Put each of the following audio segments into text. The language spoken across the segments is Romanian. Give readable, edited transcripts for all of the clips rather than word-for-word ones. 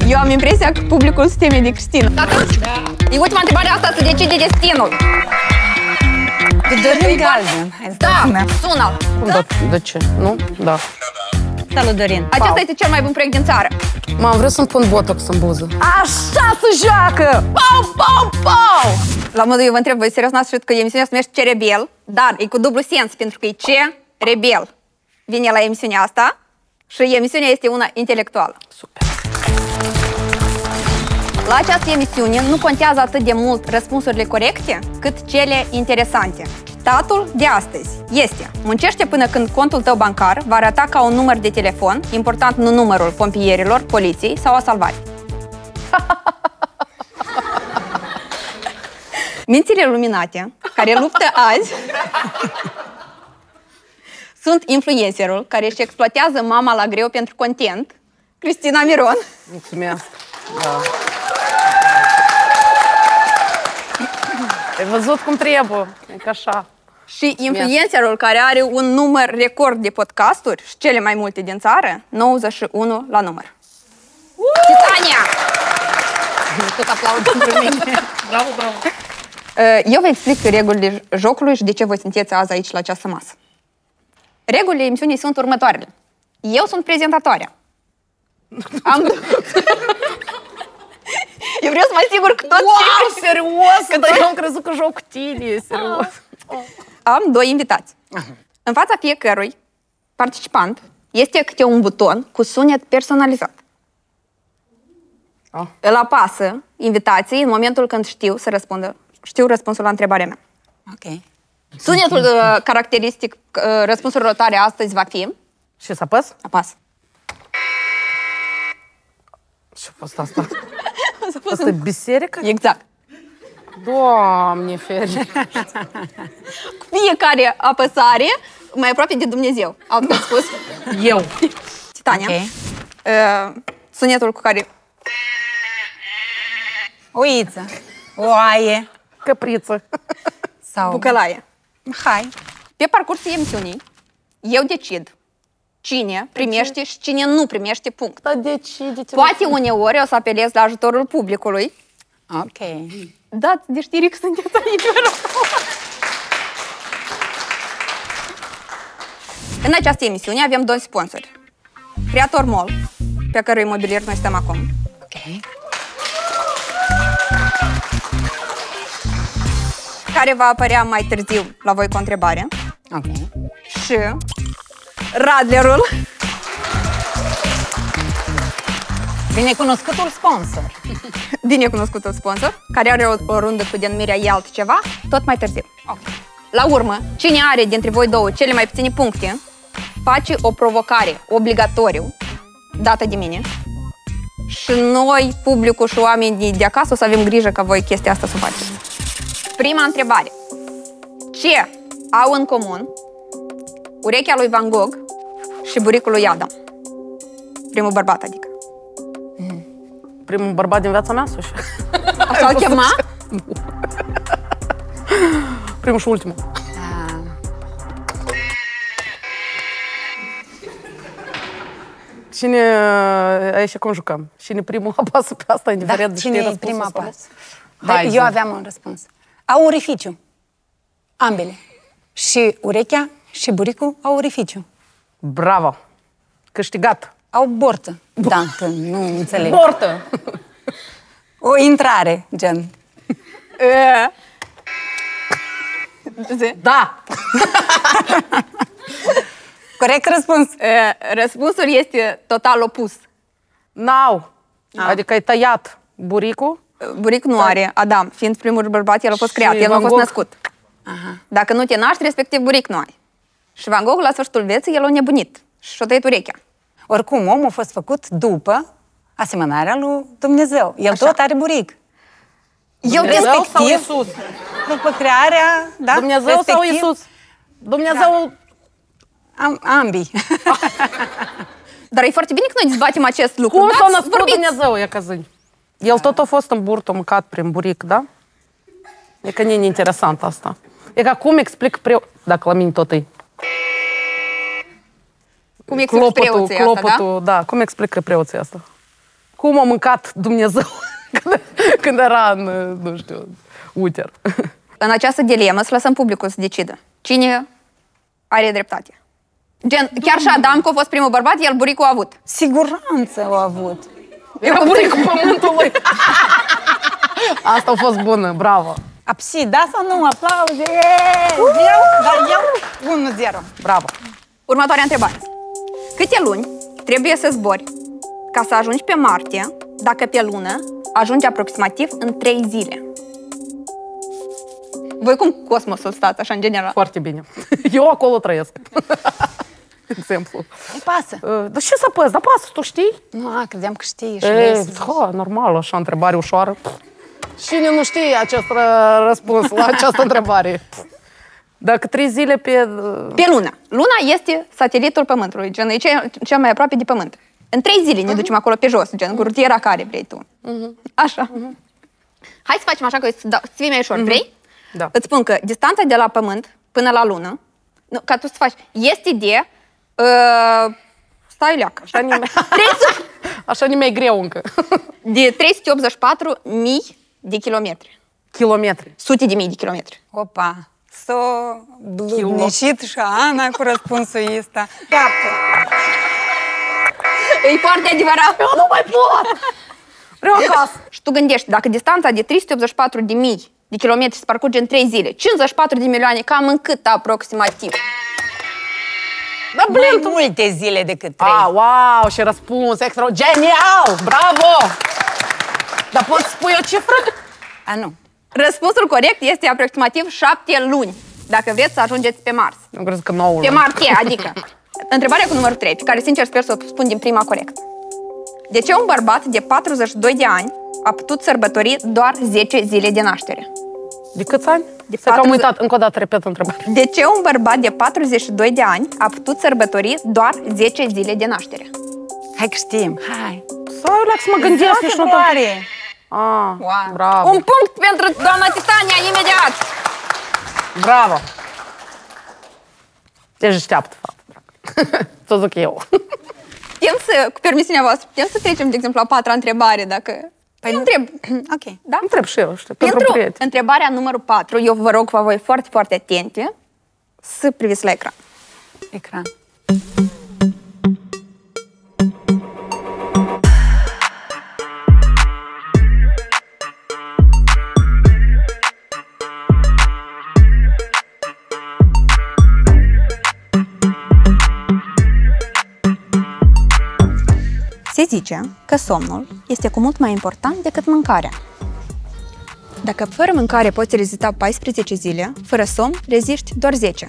Eu am impresia că publicul se teme de Cristina. Da. E ultima întrebare asta, se decide destinul. Dorin Galben. Da, sună-l. De ce? Nu? Da. Salut, Dorin. Acesta este cel mai bun proiect din țară. Mam, vreau să-mi pun botox în buză. Așa se joacă! Pau, pau, pau! La modul, eu vă întreb, voi serios n-ați știut că emisiunea se numește Ce Rebel, dar e cu dublu sens, pentru că e Ce Rebel. Vine la emisiunea asta și emisiunea este una intelectuală. Super. La această emisiune nu contează atât de mult răspunsurile corecte, cât cele interesante. Citatul de astăzi este: muncește până când contul tău bancar va arăta ca un număr de telefon, important nu numărul pompierilor, poliției sau a salvarii. Mințile luminate care luptă azi sunt influencerul care își exploatează mama la greu pentru content, Cristina Miron. Mulțumesc. Da. Ai văzut cum trebuie? E ca așa. Și influencerul care are un număr record de podcasturi și cele mai multe din țară, 91 la număr. Titania! Tot aplaud pentru mine. Bravo, bravo. Eu vă explic regulile jocului și de ce voi sunteți azi aici la această masă. Regulile emisiunii sunt următoarele. Eu sunt prezentatoarea. Eu vreau să mă asigur că toți... Wow, serios? Dar eu am crezut că joc cu tine, serios. Am doi invitați. În fața fiecărui participant este câte un buton cu sunet personalizat. Îl apasă invitații în momentul când știu răspunsul la întrebarea mea. Ok. Sunetul caracteristic răspunsurilor tale astăzi va fi... Și să apăs? Apasă. Ce-a fost asta? Asta e biserică? Exact. Doamne feri! Cu fiecare apăsare, mai aproape de Dumnezeu. Altfel spus. Eu. Titania. Ok. Sunetul cu care... Oiță. Oaie. Căpriță. Sau... Bucălaie. Hai. Pe parcursul emisiunii, eu decid cine primește și cine nu primește punct. Dar decideți. Poate uneori o să apelez la ajutorul publicului. Ok. Dați de știri că sunteți aici, vă rog. În această emisiune avem doi sponsori. Creator Mall, pe cărui mobilier noi stăm acum. Ok. Care va apărea mai târziu la voi cu o întrebare. Ok. Și Radlerul, Binecunoscutul sponsor. binecunoscutul sponsor, care are o rundă cu denumirea E altceva, tot mai târziu. Ok. La urmă, cine are dintre voi două cele mai puține puncte, face o provocare obligatoriu, dată de mine, și noi, publicul și oamenii de acasă, o să avem grijă ca voi chestia asta să o faceți. Prima întrebare. Ce au în comun urechea lui Van Gogh și buricul lui Adam? Primul bărbat, adică. Primul bărbat din viața mea, Suși? Așa-l chema? Primul și ultimul. Cine... Aici cum jucăm? Cine primul apasă pe asta, indiferent de Cine e răspunsul prima sau nu? pas? Hai, Eu zi. aveam un răspuns. Au orificiu. Ambele. Și urechea și buricul au orificiu. Bravo! Câștigat! Au bortă. Da, că nu înțeleg. Portă! O intrare, gen. Da! Corect răspuns. Răspunsul este total opus. N-au! Adică ai tăiat buricul? Buric nu are Adam, fiind primul bărbat, el a fost Și creat, el nu a Van fost Gogh? născut. Dacă nu te naști, respectiv buric nu ai. Și Van Gogh, la sfârșitul vieții, el a nebunit și și-a tăiat urechea. Oricum, omul a fost făcut după asemănarea lui Dumnezeu. El tot are buric. Eu Dumnezeu sau respectiv- Iisus? După crearea, da? Dumnezeu sau respectiv, Iisus? Dumnezeu... Ambii. Dar e foarte bine că noi dezbatem acest lucru. Cum da? s-a născut Vorbiți. Dumnezeu, e ca zi. El tot a fost în burtă, mâncat prin buric, da? E că nu e interesant asta. E ca cum explic dacă la mine tot e. Cum explici preoții asta, da? Da, cum explică preoții asta? Cum a mâncat Dumnezeu când era în, nu știu, uter. În această dilemă să lăsăm publicul să decidă. Cine are dreptate? Gen, chiar și Adam, că a fost primul bărbat, el buricul a avut. Siguranță au avut. Era buricul pământului. Asta a fost bună, bravo. Apsi, da sau nu? Aplauze! Eu 1-0. Bravo. Următoarea întrebare. Câte luni trebuie să zbori ca să ajungi pe Marte, dacă pe lună ajungi aproximativ în 3 zile? Voi cum cosmosul stați așa în general? Foarte bine. Eu acolo trăiesc. Exemplu. Îi pasă. Dar ce să păs? Dar pasă, tu știi? Nu, credeam că știi și vrei să... Normal, așa, întrebare ușoară. Cine nu știe acest răspuns la această întrebare? Dacă 3 zile pe... Pe lună. Luna este satelitul Pământului, gen, e cel mai aproape de Pământ. În 3 zile ne ducem acolo pe jos, gen, cu rutiera care vrei tu. Așa. Hai să facem așa, că să fie mai ușor. Vrei? Da. Îți spun că distanța de la Pământ până la Lună, ca tu să faci, este de... stai leacă. Așa nimeni e greu încă. De 384.000 de kilometri. Kilometri. Sute de mii de kilometri. Opa, s-a bludnicit și Ana cu răspunsul ăsta. Gata. E foarte adevărat. Eu nu mai pot! Vreau acasă. Și tu gândești, dacă distanța de 384.000 de kilometri se parcurge în 3 zile, 54 de milioane, cam în cât aproximativ? Dar Mai multe zile decât 3. Wow, și răspuns extra genial! Bravo! Dar poți spui o cifră? Nu. Răspunsul corect este aproximativ 7 luni, dacă vreți să ajungeți pe Mars. Nu cred că 9 luni. Pe Marte, adică. Întrebarea cu numărul 3, pe care sincer sper să o spun din prima corect. De ce un bărbat de 42 de ani a putut sărbători doar 10 zile de naștere? De câți ani? De Am uitat, încă o dată repet întrebarea. De ce un bărbat de 42 de ani a putut sărbători doar 10 zile de naștere? Hai că știm, hai. Să relax, mă gândesc și nu Wow. Bravo. Un punct pentru doamna Titania, imediat! Bravo. Te așteaptă, fapt. Să zic eu. Putem să, cu permisiunea voastră, putem să trecem, de exemplu, la 4-a întrebare, dacă... Păi întreb. Ok. Da? Întreb și eu, știu, Pentru prieteni. întrebarea numărul 4, eu vă rog, vă voi foarte, foarte atente să priviți la ecran. Ecran. Se zice că somnul este cu mult mai important decât mâncarea. Dacă fără mâncare poți rezista 14 zile, fără somn reziști doar 10.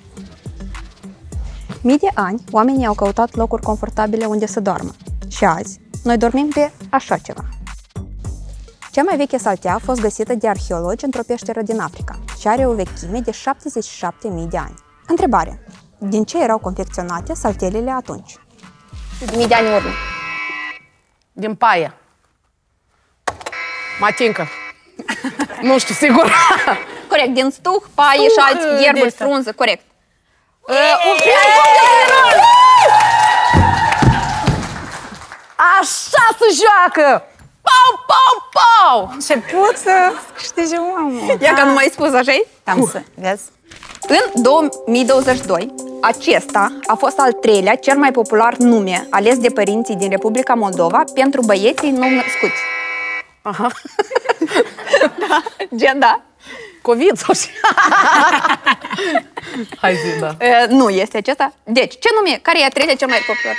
Mii de ani, oamenii au căutat locuri confortabile unde să doarmă. Și azi, noi dormim pe așa ceva. Cea mai veche saltea a fost găsită de arheologi într-o peșteră din Africa și are o vechime de 77.000 de ani. Întrebare. Din ce erau confecționate saltelele atunci? Mii de ani în urmă. Din paie. Matincă. Nu știu, sigur. Corect, din stuh, paie și alți ierburi, frunză, corect. Așa se joacă! Pau, pau, pau! Ce pot să câștige omul. Ia că nu mai spus, așa-i? Am să, vezi? În 2022, acesta a fost al 3-lea cel mai popular nume ales de părinții din Republica Moldova pentru băieții nou-născuți. Aha. Da, gen, da. COVID sau și... Hai zi, da. Nu este acesta. Deci, ce nume? Care e a 3-lea cel mai popular?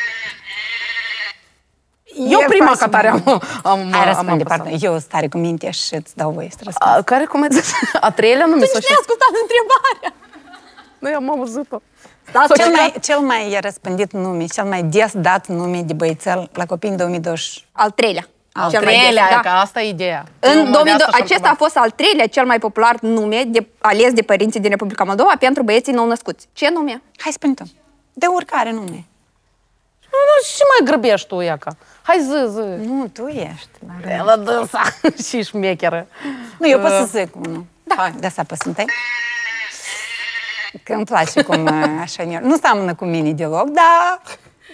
Eu prima ca tare am Hai, răspunde, pardon. Eu stare cu minte și îți dau voie să răspund. Care, cum ai zis? A 3-lea nume? Tu nici nu ai ascultat întrebarea. Nu, eu am auzit-o. Cel mai răspândit nume, cel mai des dat nume de băiețel la copii în 2020. Al 3-lea. Al Cel mai des, 3-lea, da. că asta e ideea. În 2002, acesta a fost al 3-lea cel mai popular nume ales de părinții din Republica Moldova pentru băieții nou-născuți. Ce nume? Hai, spune tu. De oricare nume. Nu, și mai grăbești tu, Iaca. Hai zi. Nu, tu ești. La dânsa și șmecheră. Nu, eu pot să zic unul. Da. De asta păs întâi. Că îmi place cum așa... Nu seamănă cu mine deloc, dar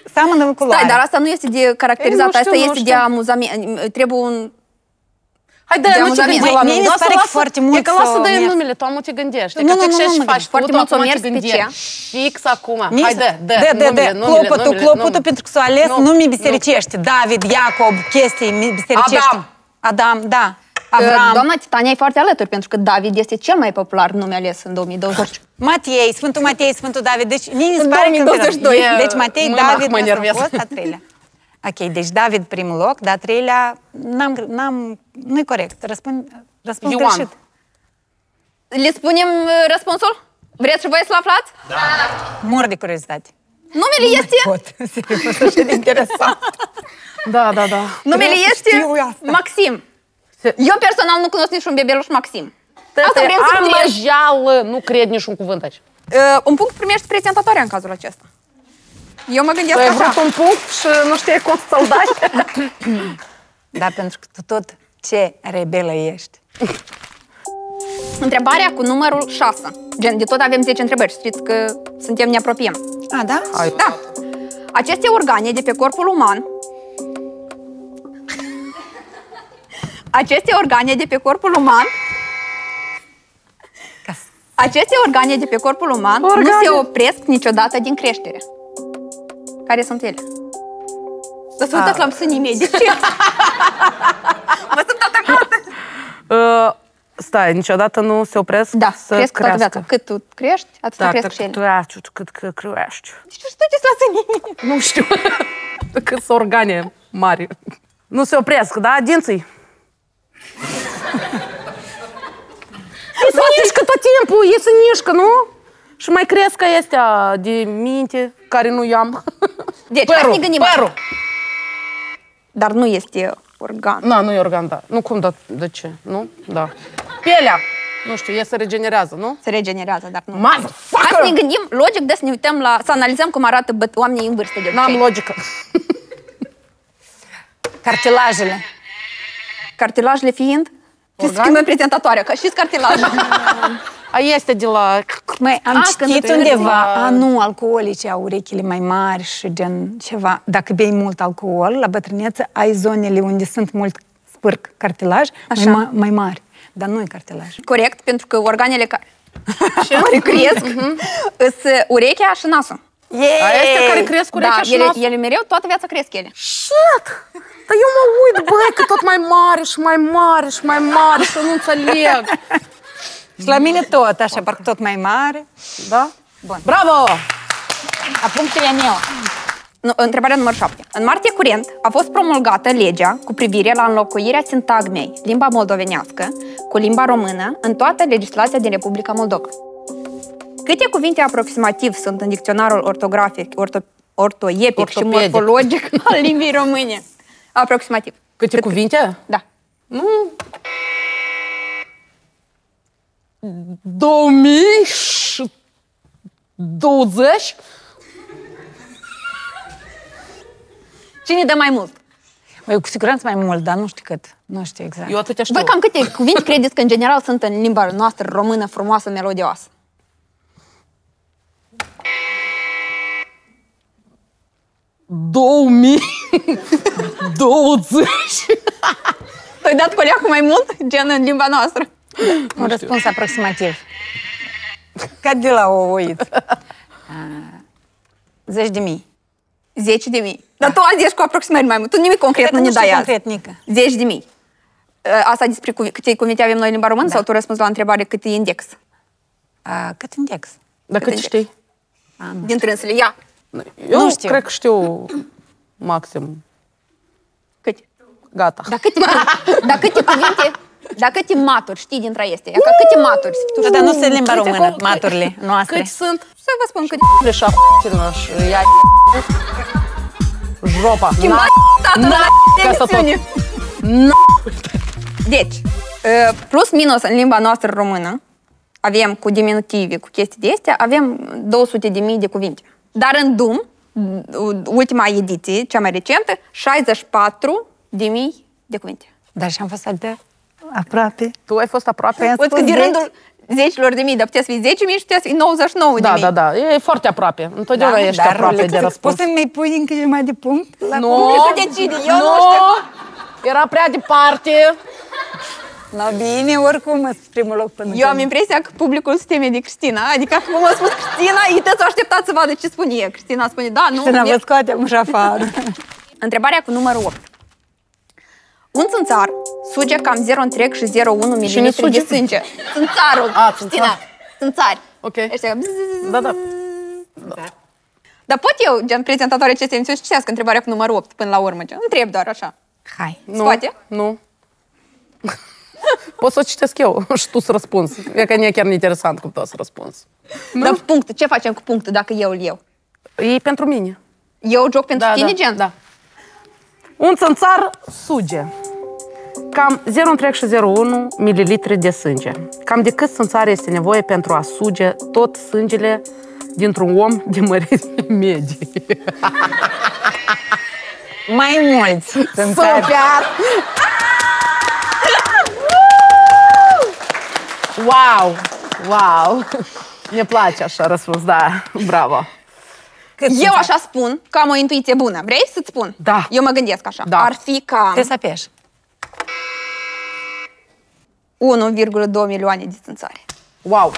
seamănă cu Stai, dar asta nu este de caracterizat, Ei, nu știu, asta nu este știu. de amuzament. Trebuie un... Haide, De nu te amuzament. gândi la Mie nume. mi se pare că foarte mult E că lasă să de mergi. numele, tu am ce gândești. Nu, Că nu, te nu, ce nu, și nu, faci tu, foarte tu mult să acum ce mergi pe gândești. Fix acum. Mie Haide, de, clopotul, pentru că s-a ales nume bisericești. David, Iacob, chestii bisericești. Adam, da. Avram, Doamna Titania e foarte alături, pentru că David este cel mai popular nume ales în 2020. Matei, Sfântul Matei, Sfântul David. Deci, mie mi se În pare că... 2022. Deci, Matei, Mâna David, mă asta a enervează. fost a treilea. Ok, deci David primul loc, dar a treilea, nu-i corect. Răspuns Ioan. greșit. Le spunem răspunsul? Vreți și voi să-l aflați? Mor de curiozitate. Numele este... Pot, serios, așa de interesant. Da. Numele Trebuie să este știu asta. Maxim. Se- Eu personal nu cunosc niciun bebeluș Maxim. Asta vrem să am știm. măjeală, nu cred niciun cuvânt aici. Un punct primește prezentatoarea în cazul acesta. Eu mă gândesc Tu ai vrut așa. un punct și nu știi cum să-l dai? Da, pentru că tu tot ce rebelă ești. Întrebarea cu numărul 6. Gen, de tot avem 10 întrebări. Știți că ne apropiem. A, da? Hai. Da. Aceste organe de pe corpul uman... Aceste organe de pe corpul uman... Aceste organe de pe corpul uman nu se opresc niciodată din creștere. Care sunt ele? Să se uitați la sânii mei. De ce? Mă sunt atacată. Stai, niciodată nu se opresc Da, să cresc toată crească. viața. Cât tu crești, atât Da, cresc și ele. cât crești. Deci tu uitați la sânii mei. Nu știu. Cât sunt organe mari. Nu se opresc, da? Dinții. Ei se mișcă tot timpul, ei se mișcă, nu? Și mai cresc ca astea de minte, care nu i-am. Deci, hai să ne gândim. Părul. Dar nu este organ. Na, nu e organ, da. Nu, cum, de ce? Nu? Da. Pielea. Nu știu, se regenerează, nu? Se regenerează, dar nu. Hai Motherfucker! să ne gândim, logic, de să ne uităm la... Să analizăm cum arată oamenii în vârstă de N-am obicei. logică. Cartilajele. Cartilajele fiind... Ce Organe? schimbăm prezentatoarea, că știți cartilajele. A este de la... Măi, am când citit te undeva, nu, alcoolice au urechile mai mari și gen ceva. Dacă bei mult alcool, la bătrânețe ai zonele unde sunt mult spârc cartilaj mai mari. Dar nu e cartilaj. Corect, pentru că organele care cresc sunt urechea și nasul. Astea care cresc urechea Da, și nasul. ele mereu, toată viața cresc ele. Shit! Dar eu mă uit, băi, că tot mai mare și mai mare și mai mare și nu înțeleg. Și la mine tot, așa, parcă tot mai mare. Da? Bun. Bravo! A punctele meu. Întrebarea numărul 7. În martie curent a fost promulgată legea cu privire la înlocuirea sintagmei limba moldovenească cu limba română în toată legislația din Republica Moldova. Câte cuvinte aproximativ sunt în dicționarul ortografic, ortoepic și Ortopedic. morfologic al limbii române? Aproximativ. Câte cuvinte? Da. 2020? Cine dă mai mult? Băi, cu siguranță mai mult, dar nu știu cât. Nu știu exact. Eu atâtea știu. Voi cam câte cuvinte credeți că în general sunt în limba noastră română frumoasă, melodioasă? Tu ai dat coleacul mai mult, gen în limba noastră? Un răspuns aproximativ. Ca de la o uit. 10.000. 10.000. Dar tu azi ești cu aproximări mai mult. Tu nimic concret nu ne dai azi. concret, Nică. 10.000. Asta despre câte cuvinte avem noi în limba română sau tu răspunzi la întrebare cât e index? Cât index? Dar cât Cât știi? Din trânsele. Ia. Eu Nu știu. cred că știu maxim. Cât? Gata. Dar câte cuvinte, dar câte maturi știi dintre acestea? Ca câte maturi? Tu Dar nu sunt limba câte română, cum- maturile noastre. Cât sunt? Să vă spun câte. Leșa și ia jopa. Schimbați statul la emisiune. Deci, plus minus în limba noastră română, avem cu diminutivi, cu chestii de astea, avem 200.000 de cuvinte. Dar în DUM, ultima ediție, cea mai recentă, 64.000 de cuvinte. Dar și-am fost atât aproape. Tu ai fost aproape? Păi am Uite că spus din 10. rândul zecilor de mii, dar puteți fi 10.000 și puteți fi 99.000. Da, e foarte aproape. Întotdeauna ești aproape de răspuns. Poți să-mi mai pui încă jumătate de punct? Nu, tu decidi, eu nu știu. Era prea departe. La bine, oricum, sunt primul loc până. Eu am impresia că publicul se teme de Cristina. Adică acum a spus Cristina, ei toți au așteptat să vadă ce spune ea. Cristina spune, da, nu. Cristina vă scoate acum și afară. Întrebarea cu numărul 8. Un țânțar suge cam 0,01 mm de sânge. Țânțarul, Cristina. Țânțari. Ok. Ăștia, Da. Dar pot eu, gen prezentatoare acestei emisiuni, să citească întrebarea cu numărul 8 până la urmă. Gen, întreb doar așa. Hai. Poate? Nu. Pot să o citesc eu și tu să răspunzi. E că nu e chiar interesant cum tu o să răspunzi. Dar punctul, ce facem cu punctul dacă eu îl iau? E pentru mine. Eu joc pentru tine, gen? Da. Un țânțar suge cam 0,01 ml de sânge. Cam de cât țânțar este nevoie pentru a suge tot sângele dintr-un om de mărime medie? Mai mulți. Super! Wow! Ne place așa răspuns, da, bravo. Eu așa spun, că am o intuiție bună. Vrei să-ți spun? Da. Eu mă gândesc așa. Da. Ar fi cam Trebuie să apeși. 1,2 milioane de țânțari. Wow!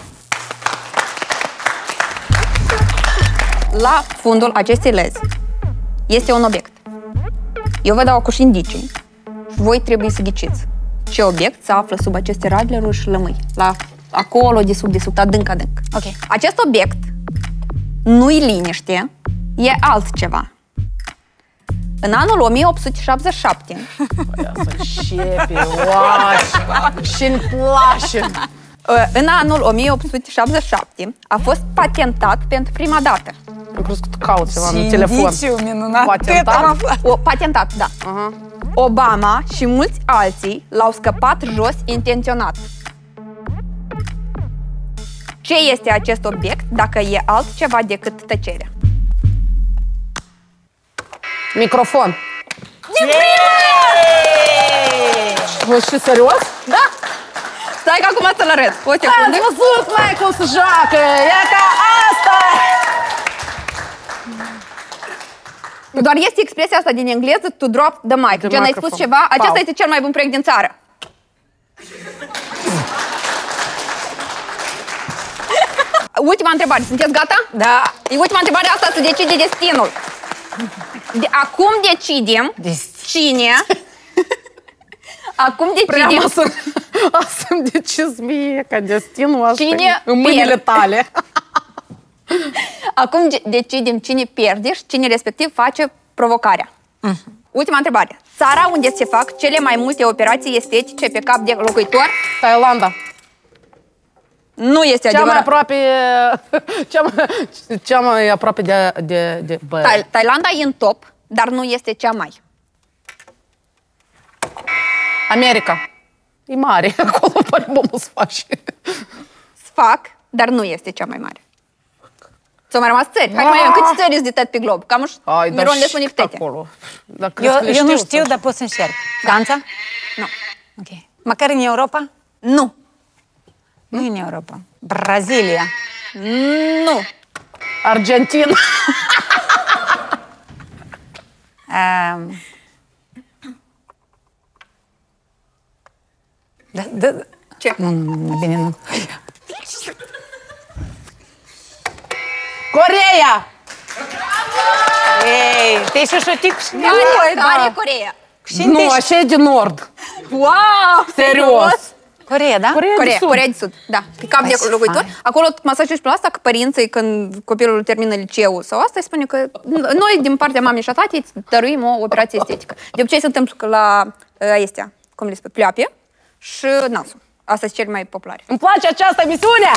La fundul acestei lezi este un obiect. Eu vă dau acum indicii și voi trebuie să ghiciți ce obiect se află sub aceste radleruri și lămâi. Acolo, de sub, adânc. Ok. Acest obiect nu-i liniște, e altceva. În anul 1877, Ia să începe, și-mi place! în anul 1877 a fost patentat pentru prima dată. Am crezut că caut ceva în telefon. Indiciu minunat. Patentat? Am aflat. Patentat, da. Obama și mulți alții l-au scăpat jos intenționat. Ce este acest obiect dacă e altceva decât tăcerea? Microfon. Vă și serios? Da! Stai că acum să-l arăt. O secundă. Ați văzut, mai cum se joacă! E ca asta! Doar este expresia asta din engleză, to drop the mic. Gen, ai spus ceva, acesta este cel mai bun proiect din țară. Ultima întrebare, sunteți gata? Da. E ultima întrebare, asta se decide destinul. Acum decidem cine... Acum decidem... Să-mi decizi mie ca destinul asta Cine în mâinile pierde? tale. Acum decidem cine pierde și cine respectiv face provocarea. Ultima întrebare. Țara unde se fac cele mai multe operații estetice pe cap de locuitor Thailanda. nu este Cea mai adevărat. aproape... Cea mai aproape de Thailanda e în top, dar nu este cea mai. America. E mare. Acolo pare bomul să faci. Sfac, dar nu este cea mai mare. S-au mai rămas țări. Hai că mai avem câte țări de tot pe glob? Cam miron de suniptete. Eu nu știu, dar pot să încerc. Franța? Nu. Ok. Măcar în Europa? Nu. Nu în Europa. Brazilia. Nu. Argentina. Ce? Nu, bine, nu. Coreea! Ei, te-ai șușutit și Care e Coreea? Nu, așa e din nord. Wow! Serios. Coreea, da? Coreea de Sud, da. Pe cap de locuitor. Acolo masajul și pe asta că părinții, când copilul termină liceul sau asta, îi spune că noi, din partea mamei și a tatei, îți dăruim o operație estetică. De obicei se întâmplă că la astea, cum le spune, pleoapie și nasul. Asta sunt cele mai populare. Îmi place această emisiune!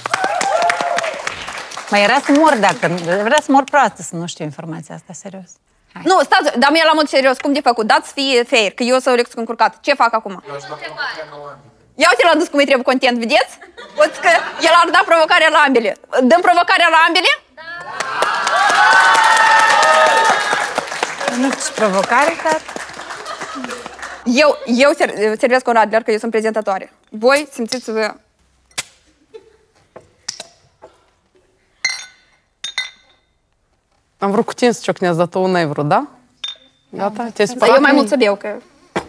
Mai era să mor dacă... Vrea să mor proastă să nu știu informația asta, serios. Hai. Nu, stați, dar mie la mod serios, cum de făcut? Dați fie fair, că eu să o lecție încurcat. Ce fac acum? Ia uite l-a dus cum îi trebuie content, vedeți? Uite că el ar da provocarea la ambele. Dăm provocarea la ambele? Nu știu provocare, dar... Eu servesc un radler, că eu sunt prezentatoare. Voi simțiți-vă Am vrut cu 5 ciocnezi, dar tu n-ai vrut, da? Gata? Te-ai Dar spălat? eu mai mult să beau, că...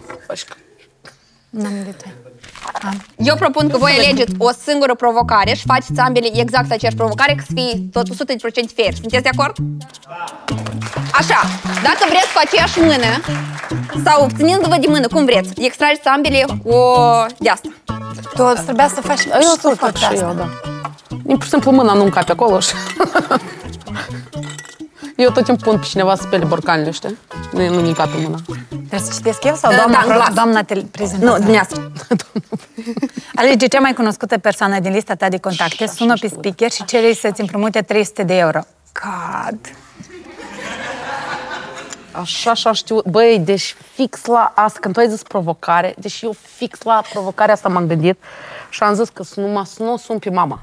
N-am de. Eu propun că voi alegeți o singură provocare și faceți ambele exact aceeași provocare, ca să fie tot 100% fair. Sunteți de acord? Așa, dacă vreți cu aceeași mână sau ținându-vă de mână, cum vreți, extrageți ambele o de asta. Tu trebuia să faci Eu să fac și eu, da. Pur și simplu mâna nu încape acolo și... Eu tot timpul pun pe cineva să spele borcanele, știi? Nu-mi încape mâna. Trebuie să citesc eu sau Da, doamna prezentată? Nu, dumneavoastră. Alege cea mai cunoscută persoană din lista ta de contacte, sună pe speaker și cere să-ți împrumute 300 de euro. Cad. Așa știu. Băi, deci fix la asta, când tu ai zis provocare, deci eu fix la provocarea asta m-am gândit și am zis că să nu o sun pe mama.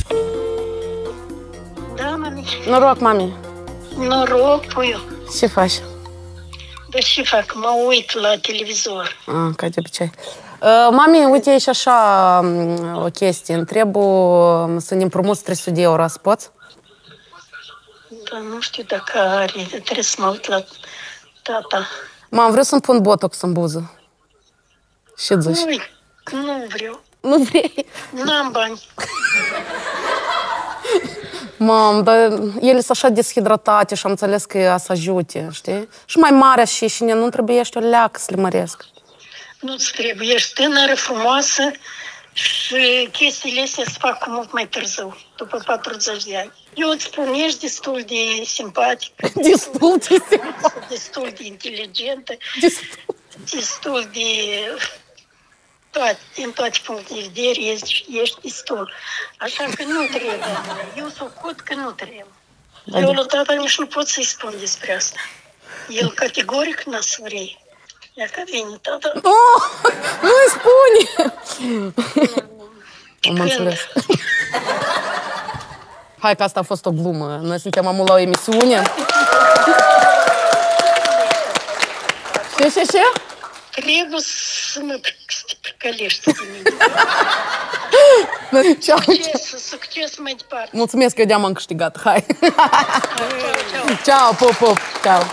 Da, mami. Noroc, mami. Noroc, puiu. Ce faci? Dar ce fac? Mă uit la televizor. Ca de obicei. Mami, uite, e și așa o chestie. Îmi trebuie să ne împrumuți 300 de euro, să poți? Dar nu știu dacă are, trebuie să mă uit la tata. Mam, vreau să-mi pun botox în buză. Ce zici? Nu vreau. Nu vrei? N-am bani. Mam, dar ele sunt așa deshidratate și am înțeles că să ajute, știi? Și mai mare și nu trebuie ești o leacă să le măresc. Nu-ți trebuie. Ești tânără, frumoasă și chestiile astea se fac mult mai târziu, după 40 de ani. Eu îți spun, ești destul de simpatică. Destul de simpatică. Destul de inteligentă. Destul de... din toate punctele de vedere ești destul. Așa că nu trebuie. Eu socot că nu trebuie. Eu la tata nici nu pot să-i spun despre asta. El categoric n-a să vrei. Ia că vine tata. Oh, nu-i spune! Am înțeles. Hai că asta a fost o glumă. Noi suntem amul la o emisiune. Ce? Trebuie să mă pricălești de mine. Succes mai departe. Mulțumesc că de-am câștigat. Hai. Ceau, pop. Ceau.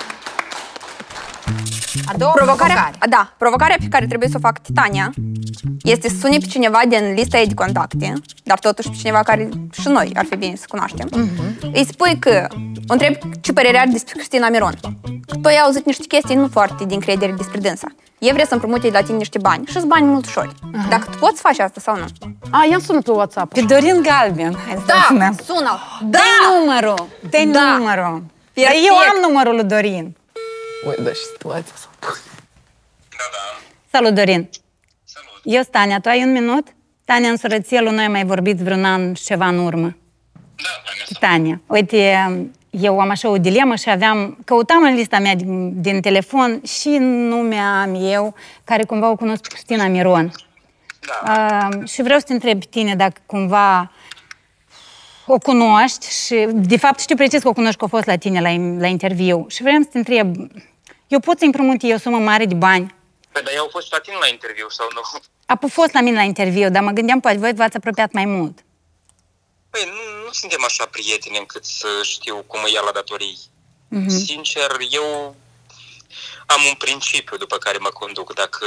Provocarea pe care trebuie să o facă Titania este să sune pe cineva din lista ei de contacte, dar totuși pe cineva care și noi ar fi bine să cunoaștem. Îi spui că o întrebi ce părere are despre Cristina Miron. Că tu ai auzit niște chestii nu foarte din credere despre dânsa. Ei vrea să împrumute de la tine niște bani și-s bani multușori. Dacă tu poți face asta sau nu? I-am sunat pe WhatsApp. Pe Dorin Galben. Sună. Dă-i numărul. Dar eu am numărul lui Dorin. Ui, da, și situația s-a pus. Da. Salut, Dorin. Salut. Eu, Tania, tu ai un minut? Tania, în Sărățielul, noi am mai vorbit vreun an și ceva în urmă. Da, Tania, uite, eu am așa o dilemă și căutam în lista mea din telefon și numea am eu, care cumva o cunosc pe Cristina Miron. Da. Și vreau să te întreb pe tine dacă cumva o cunoști și, de fapt, știu precis că o cunoști, că a fost la tine la interviu. Și vreau să te întreb, eu pot să împrumut o sumă mare de bani? Păi, dar eu au fost la tine la interviu sau nu? A fost la mine la interviu, dar mă gândeam, poate voi v-ați apropiat mai mult. Păi, nu suntem așa prieteni încât să știu cum îi ia la datorii. Sincer, eu am un principiu după care mă conduc. Dacă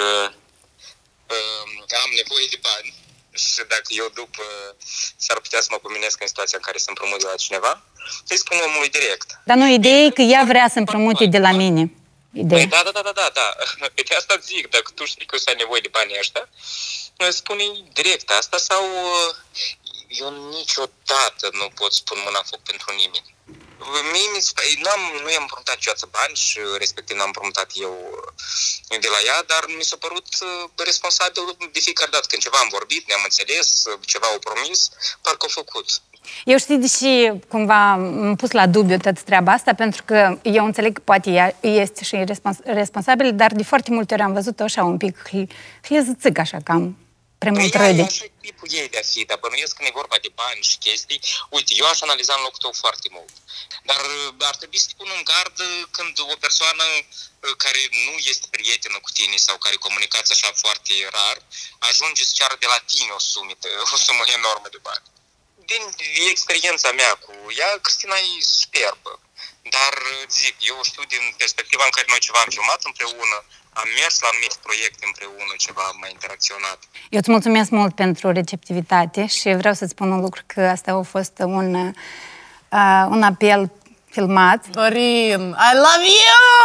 am nevoie de bani și dacă eu după s-ar putea să mă pomenesc în situația în care să împrumut de la cineva, îi spun omului direct. Dar nu, ideea e că ea vrea să împrumute de la mine. Păi, da. Pe de asta zic, dacă tu știi că o să ai nevoie de banii ăștia, spune-i direct asta sau eu niciodată nu pot spune mâna în foc pentru nimeni. Nu i-am împrumutat niciodată bani și respectiv n-am împrumutat eu de la ea, dar mi s-a părut responsabil de fiecare dată când ceva am vorbit, ne-am înțeles, ceva au promis, parcă au făcut. Eu știu, deși cumva am pus la dubiu toată treaba asta, pentru că eu înțeleg că poate ea este și responsabil, dar de foarte multe ori am văzut-o așa un pic hlezățic, așa, cam premult răde. Așa e tipul ei de a fi, dar bănuiesc când e vorba de bani și chestii. Uite, eu aș analiza în locul tău foarte mult. Dar ar trebui să te pun în gard când o persoană care nu este prietenă cu tine sau care comunicați așa foarte rar, ajunge să ceară de la tine o sumă enormă de bani. Din experiența mea cu ea, Cristina e superbă. Dar zic, eu știu din perspectiva în care noi ceva am filmat împreună, am mers la anumite proiecte împreună, ceva am mai interacționat. Eu îți mulțumesc mult pentru receptivitate și vreau să-ți spun un lucru, că asta a fost un apel filmat. Dorin, I love you!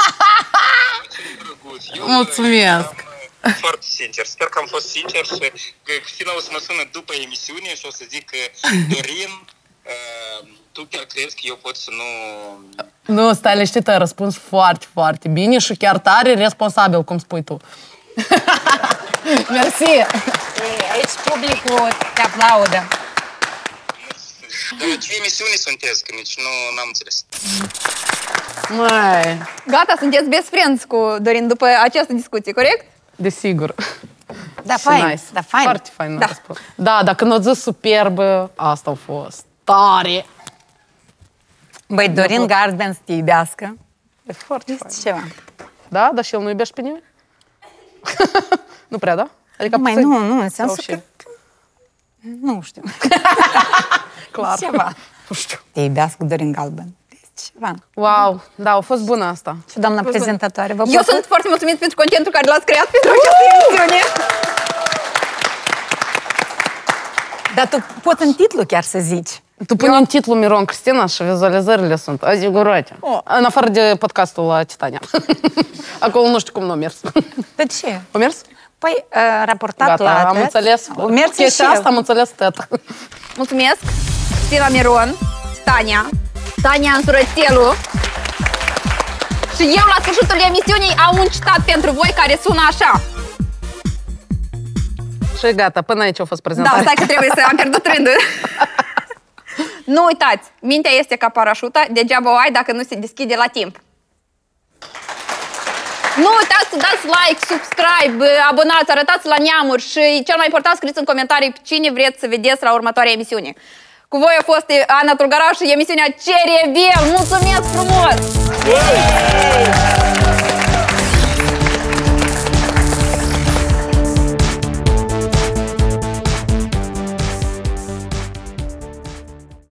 Mulțumesc! Foarte sincer, sper că am fost sincer și că Cristina o să mă sună după emisiune și o să zic că Dorin, tu chiar crezi că eu pot să nu... Nu, stai liniștit, ai răspuns foarte, foarte bine și chiar tare responsabil, cum spui tu. Mersi! Aici publicul te aplaudă. Dar la ce emisiune sunteți? Că nici nu am înțeles. Măi, Gata, sunteți best friends cu Dorin după această discuție, corect? desigur. Da, Și fain, nice. da, fain. Foarte fain. Da. Da, dacă nu ați zis superbă, asta a fost. Tare! Băi, Dorin Galben să te iubească. E foarte fain. Este ceva. Da? Dar și el nu iubește pe nimeni? Nu prea, da? Adică Mai puțin. nu, în sensul Sau că... Nu știu. Clar. Ceva. Nu știu. Te iubească Dorin Galben. Este ceva. Wow, da, a fost bună asta. Și doamna prezentatoare, vă Eu plăcut? sunt foarte mulțumit pentru contentul care l-ați creat pentru această emisiune. Dar tu poți în titlu chiar să zici. Tu pune în titlu Miron Cristina și vizualizările sunt asigurate. În afară de podcastul la Titania. Acolo nu știu cum nu a mers. De ce? A mers? Păi, raportat Gata, la atât. am înțeles. O mers și Chestia eu. asta am înțeles tot. Mulțumesc, Cristina Miron, Tania Însurățelu. Și eu, la sfârșitul emisiunii, am un citat pentru voi care sună așa. Și gata, până aici a fost prezentarea. Da, stai că trebuie să am pierdut rândul. Nu uitați, mintea este ca parașuta, degeaba o ai dacă nu se deschide la timp. Nu uitați să dați like, subscribe, abonați, arătați la neamuri și cel mai important scrieți în comentarii cine vreți să vedeți la următoarea emisiune. Cu voi a fost Ana Tulgaraș și emisiunea Ce Rebel! Mulțumesc frumos!